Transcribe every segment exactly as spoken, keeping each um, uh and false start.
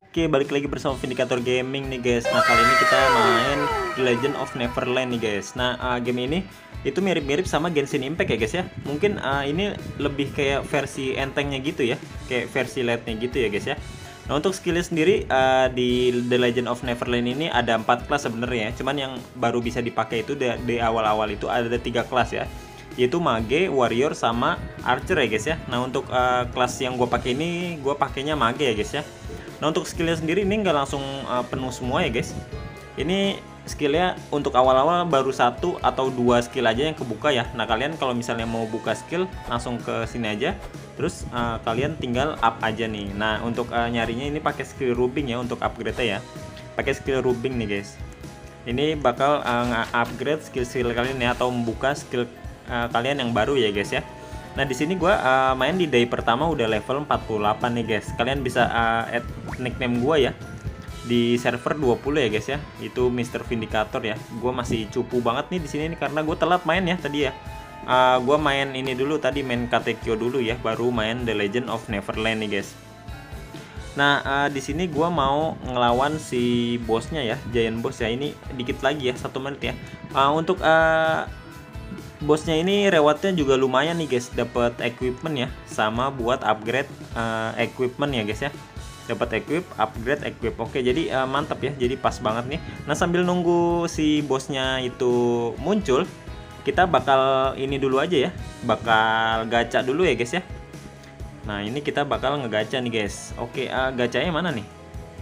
Oke, balik lagi bersama Vindicator Gaming nih guys. Nah, kali ini kita main The Legend of Neverland nih guys. Nah, uh, game ini itu mirip-mirip sama Genshin Impact ya guys ya. Mungkin uh, ini lebih kayak versi entengnya gitu ya, kayak versi lite-nya gitu ya guys ya. Nah, untuk skillnya sendiri uh, di The Legend of Neverland ini ada empat kelas sebenarnya. Cuman yang baru bisa dipakai itu di, di awal-awal itu ada tiga kelas ya, yaitu mage, warrior, sama archer ya guys ya. Nah, untuk uh, kelas yang gue pakai ini, gue pakainya mage ya guys ya. Nah, untuk skillnya sendiri ini nggak langsung uh, penuh semua ya guys. Ini skillnya untuk awal-awal baru satu atau dua skill aja yang kebuka ya. Nah, kalian kalau misalnya mau buka skill langsung ke sini aja. Terus uh, kalian tinggal up aja nih. Nah, untuk uh, nyarinya ini pakai skill rubbing ya untuk upgrade ya. Pakai skill rubbing nih guys. Ini bakal uh, upgrade skill-skill kalian ya, atau membuka skill uh, kalian yang baru ya guys ya. Nah, di sini gua uh, main di day pertama udah level empat puluh delapan nih guys. Kalian bisa uh, add nickname gua ya di server dua puluh ya guys ya. Itu Mister Vindicator ya. Gua masih cupu banget nih di sini nih karena gue telat main ya tadi ya. Uh, gua main ini dulu tadi, main Katekyo dulu ya, baru main The Legend of Neverland nih guys. Nah, uh, di sini gua mau ngelawan si bosnya ya, giant boss ya. Ini dikit lagi ya, satu menit ya. Uh, untuk uh, bosnya ini rewardnya juga lumayan nih guys, dapat equipment ya, sama buat upgrade uh, equipment ya guys ya. Dapat equip, upgrade equip. Oke, jadi uh, mantap ya, jadi pas banget nih. Nah, sambil nunggu si bosnya itu muncul, kita bakal ini dulu aja ya, bakal gacha dulu ya guys ya. Nah, ini kita bakal ngegacha nih guys. Oke, uh, gacanya mana nih?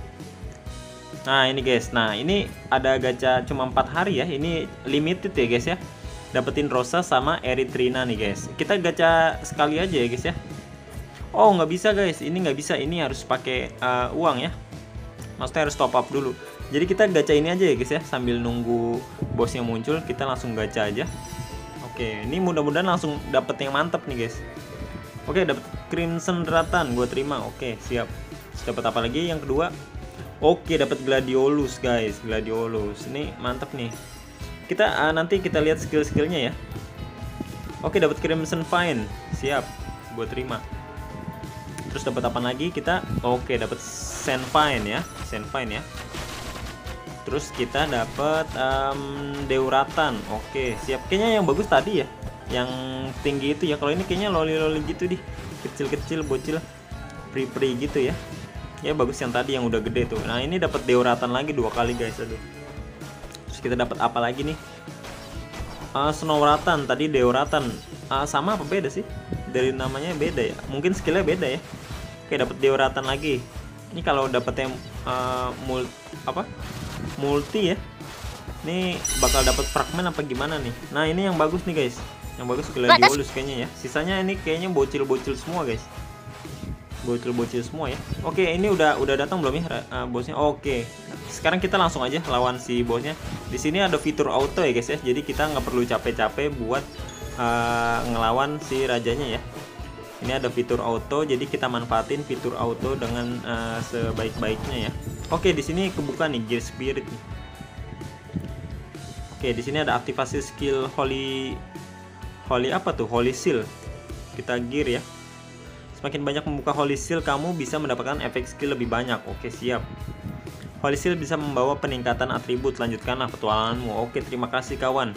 Nah, ini guys. Nah, ini ada gacha cuma empat hari ya, ini limited ya guys ya. Dapetin Rosa sama Erythrina nih guys. Kita gacha sekali aja ya guys ya. Oh, nggak bisa guys, ini nggak bisa, ini harus pakai uh, uang ya. Maksudnya harus top up dulu. Jadi kita gacha ini aja ya guys ya, sambil nunggu bosnya muncul kita langsung gacha aja. Oke, ini mudah-mudahan langsung dapet yang mantep nih guys. Oke, dapet Crimson Ratan, gue terima. Oke, siap. Dapat apa lagi yang kedua? Oke, dapat Gladiolus guys, Gladiolus. Ini mantep nih. Kita uh, nanti kita lihat skill-skillnya ya. Oke, dapat Crimson Vine, siap, gue terima. Terus dapat apa lagi kita? Oke, dapat Sand Vine ya, Sand Vine ya. Terus kita dapat um, Deuratan. Oke, siap. Kayaknya yang bagus tadi ya, yang tinggi itu ya. Kalau ini kayaknya loli-loli gitu deh, kecil-kecil, bocil, pri-pri gitu ya. Ya bagus yang tadi yang udah gede tuh. Nah, ini dapat Deuratan lagi dua kali guys, aduh. Terus kita dapat apa lagi nih? Uh, Snowratan, tadi Deuratan. Uh, sama apa beda sih? Dari namanya beda ya. Mungkin skillnya beda ya. Oke, dapat Deuratan lagi. Ini kalau dapetnya uh, mul apa? Multi ya. Ini bakal dapat fragment apa gimana nih? Nah, ini yang bagus nih guys. Yang bagus Gladiolus kayaknya ya. Sisanya ini kayaknya bocil-bocil semua guys. Bocil-bocil semua ya. Oke, ini udah udah datang belum ya uh, bosnya? Oke. Sekarang kita langsung aja lawan si bosnya. Di sini ada fitur auto ya guys ya. Jadi kita nggak perlu capek-capek buat uh, ngelawan si rajanya ya. Ini ada fitur auto, jadi kita manfaatin fitur auto dengan uh, sebaik-baiknya ya. Oke, di sini kebuka nih Gear Spirit nih. Oke, di sini ada aktivasi skill Holy Holy apa tuh? Holy Seal. Kita gear ya. Semakin banyak membuka Holy Seal, kamu bisa mendapatkan efek skill lebih banyak. Oke, siap. Holy Seal bisa membawa peningkatan atribut. Lanjutkanlah petualanganmu. Oke, terima kasih kawan.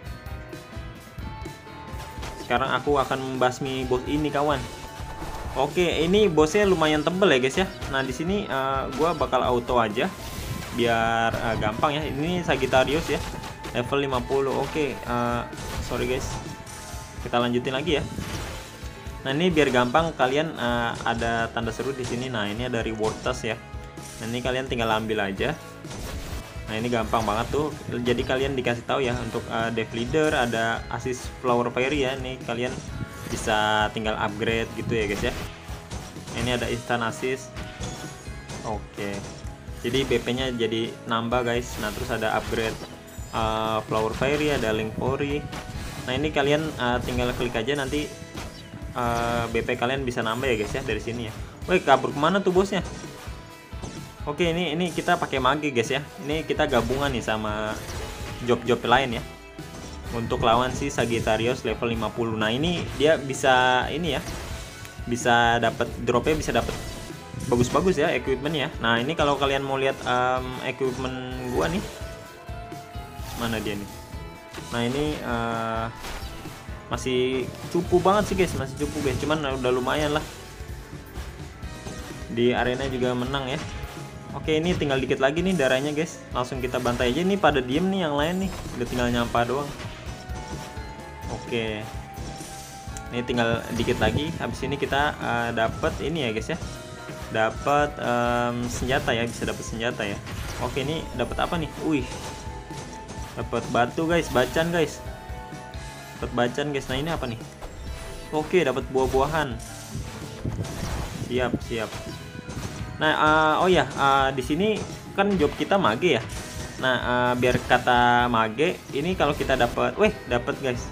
Sekarang aku akan membasmi bos ini kawan. Oke, ini bosnya lumayan tebel ya guys ya. Nah, di sini uh, gua bakal auto aja biar uh, gampang ya. Ini Sagittarius ya, level lima puluh. Oke, uh, sorry guys. Kita lanjutin lagi ya. Nah, ini biar gampang kalian uh, ada tanda seru di sini. Nah, ini ada reward task ya. Nah, ini kalian tinggal ambil aja. Nah, ini gampang banget tuh. Jadi kalian dikasih tahu ya untuk uh, dev leader, ada assist flower fairy ya. Nih kalian bisa tinggal upgrade gitu ya guys ya. Ini ada instant assist. Oke. Jadi B P-nya jadi nambah guys. Nah, terus ada upgrade uh, flower fairy, ada link fairy. Nah, ini kalian uh, tinggal klik aja, nanti uh, B P kalian bisa nambah ya guys ya dari sini ya. Woi, kabur kemana tuh bosnya? Oke, ini ini kita pakai mage guys ya. Ini kita gabungan nih sama job-job lain ya. Untuk lawan si Sagittarius level lima puluh. Nah, ini dia bisa ini ya. Bisa dapat dropnya, bisa dapat bagus-bagus ya equipment ya. Nah ini kalau kalian mau lihat um, equipment gua nih, mana dia nih? Nah ini uh, masih cupu banget sih guys, masih cupu guys, cuman udah lumayan lah. Di arena juga menang ya. Oke, ini tinggal dikit lagi nih darahnya guys, langsung kita bantai aja. Ini pada diem nih yang lain nih, udah tinggal nyampa doang. Oke, ini tinggal dikit lagi. Habis ini kita uh, dapat ini ya guys ya, dapat um, senjata ya, bisa dapat senjata ya. Oke, ini dapat apa nih? Wih, dapat batu guys, bacan guys, dapat bacan guys. Nah ini apa nih? Oke, dapat buah-buahan. Siap siap. Nah, uh, oh ya, uh, di sini kan job kita mage ya. Nah, uh, biar kata mage, ini kalau kita dapat, weh, dapat guys.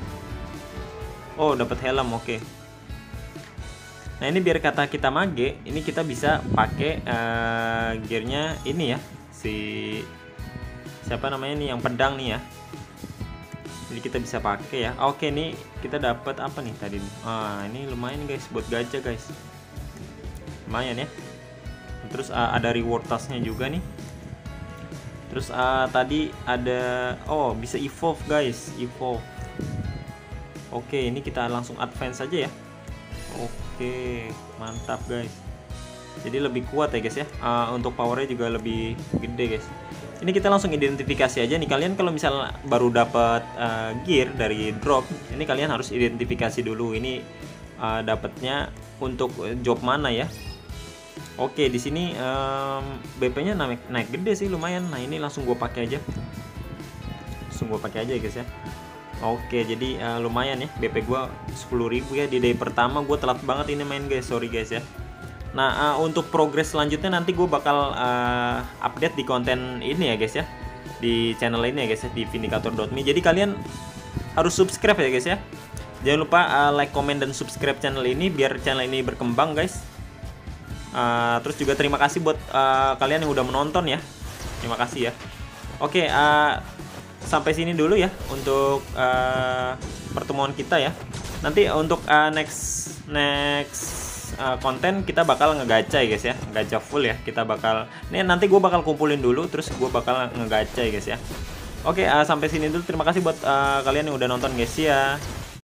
Oh, dapat helm, oke. Okay. Nah, ini biar kata kita mage, ini kita bisa pakai uh, gearnya ini ya, si siapa namanya nih yang pedang nih ya. Jadi kita bisa pakai ya. Oke, okay, nih kita dapat apa nih tadi? Ah, ini lumayan guys buat gacha guys. Lumayan ya. Terus uh, ada reward tasnya juga nih. Terus uh, tadi ada, oh bisa evolve guys, evolve. Oke, ini kita langsung advance aja ya. Oke, mantap guys. Jadi lebih kuat ya guys ya. Uh, untuk powernya juga lebih gede guys. Ini kita langsung identifikasi aja nih. Kalian kalau misalnya baru dapat uh, gear dari drop, ini kalian harus identifikasi dulu. Ini uh, dapatnya untuk job mana ya. Oke, di sini um, B P-nya naik naik gede sih lumayan. Nah, ini langsung gue pakai aja. Langsung gue pakai aja guys ya. Oke, jadi uh, lumayan ya B P gue sepuluh ribu ya. Di day pertama gue telat banget ini main guys. Sorry guys ya. Nah, uh, untuk progres selanjutnya nanti gue bakal uh, update di konten ini ya guys ya. Di channel ini ya guys ya, di vindicator dot me. Jadi kalian harus subscribe ya guys ya. Jangan lupa uh, like, comment, dan subscribe channel ini biar channel ini berkembang guys. Uh, terus juga terima kasih buat uh, kalian yang udah menonton ya. Terima kasih ya. Oke, uh, sampai sini dulu ya untuk uh, pertemuan kita ya. Nanti untuk uh, next next uh, konten kita bakal ngegacha ya guys ya, gacha full ya. Kita bakal, nih nanti gue bakal kumpulin dulu, terus gue bakal ngegacha ya guys ya. Oke, uh, sampai sini dulu. Terima kasih buat uh, kalian yang udah nonton guys ya.